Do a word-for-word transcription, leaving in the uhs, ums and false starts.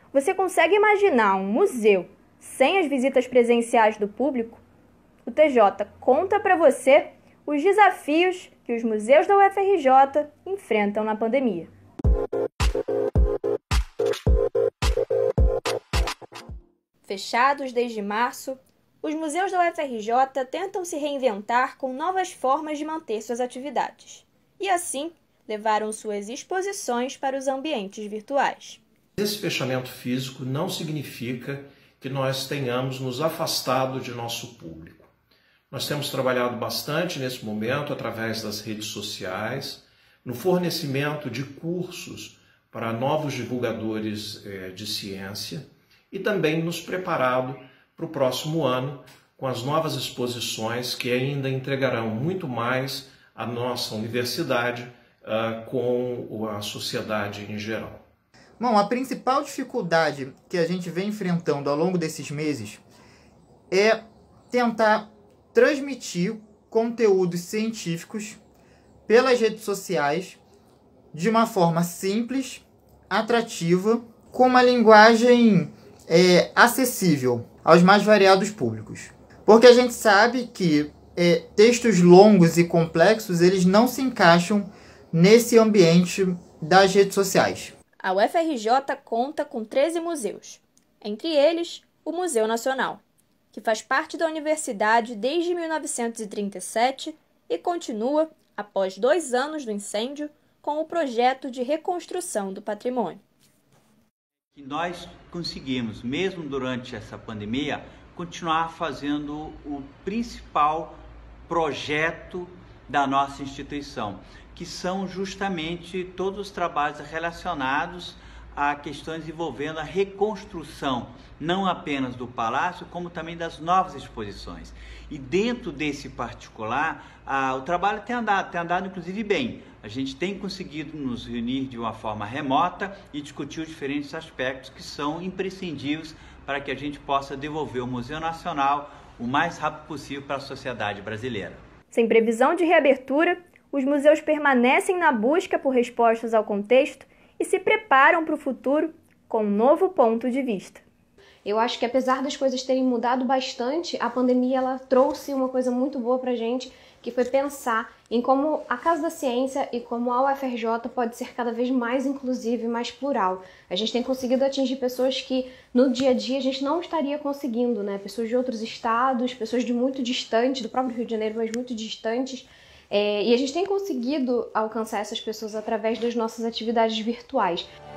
Você consegue imaginar um museu sem as visitas presenciais do público? O T J conta para você os desafios que os museus da U F R J enfrentam na pandemia. Fechados desde março, os museus da U F R J tentam se reinventar com novas formas de manter suas atividades. E assim, levaram suas exposições para os ambientes virtuais. Esse fechamento físico não significa que nós tenhamos nos afastado de nosso público. Nós temos trabalhado bastante nesse momento através das redes sociais, no fornecimento de cursos para novos divulgadores eh, de ciência e também nos preparado para o próximo ano com as novas exposições que ainda entregarão muito mais à nossa universidade uh, com a sociedade em geral. Bom, a principal dificuldade que a gente vem enfrentando ao longo desses meses é tentar transmitir conteúdos científicos pelas redes sociais de uma forma simples, atrativa, com uma linguagem é, acessível aos mais variados públicos. Porque a gente sabe que é, textos longos e complexos eles não se encaixam nesse ambiente das redes sociais. A U F R J conta com treze museus, entre eles o Museu Nacional, que faz parte da universidade desde mil novecentos e trinta e sete e continua, após dois anos do incêndio, com o projeto de reconstrução do patrimônio. Que nós conseguimos, mesmo durante essa pandemia, continuar fazendo o principal projeto da nossa instituição, que são justamente todos os trabalhos relacionados a questões envolvendo a reconstrução, não apenas do palácio, como também das novas exposições. E dentro desse particular, ah, o trabalho tem andado, tem andado inclusive bem. A gente tem conseguido nos reunir de uma forma remota e discutir os diferentes aspectos que são imprescindíveis para que a gente possa devolver o Museu Nacional o mais rápido possível para a sociedade brasileira. Sem previsão de reabertura, os museus permanecem na busca por respostas ao contexto e se preparam para o futuro com um novo ponto de vista. Eu acho que apesar das coisas terem mudado bastante, a pandemia ela trouxe uma coisa muito boa para a gente, que foi pensar em como a Casa da Ciência e como a U F R J pode ser cada vez mais inclusiva e mais plural. A gente tem conseguido atingir pessoas que no dia a dia a gente não estaria conseguindo, né? Pessoas de outros estados, pessoas de muito distante, do próprio Rio de Janeiro, mas muito distantes. É, e a gente tem conseguido alcançar essas pessoas através das nossas atividades virtuais.